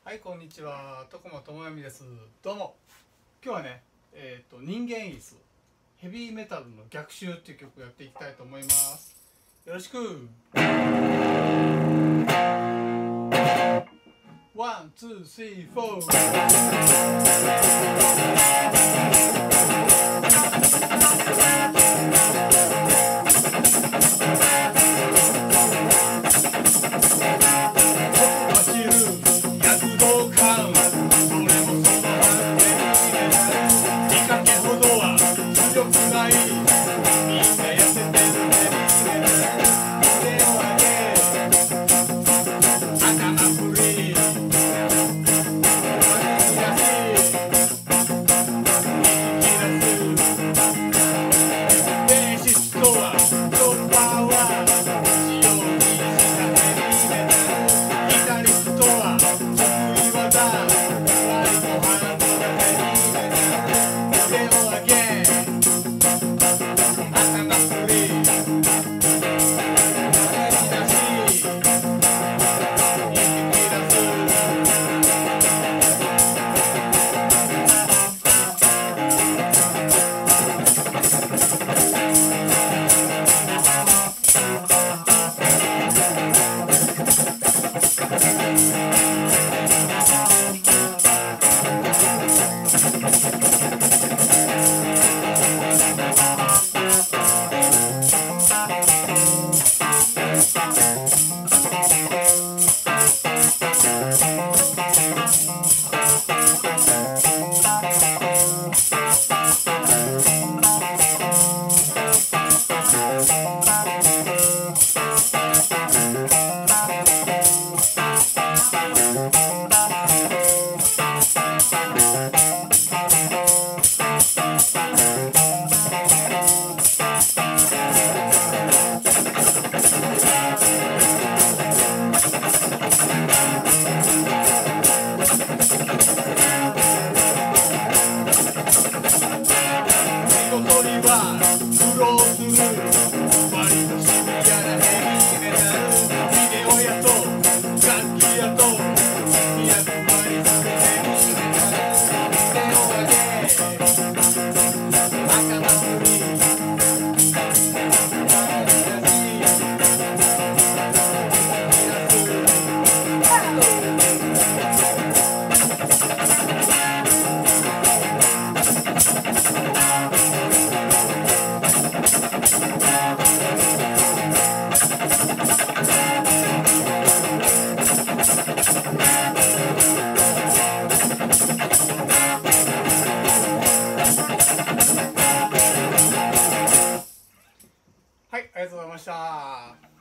はい、こんにちは。徳間智美です。どうも。今日はね、人間椅子ヘビーメタルの逆襲っていう曲をやっていきたいと思います。よろしく。ワン、ツー、スリー、フォー。はい、ありがとうございました。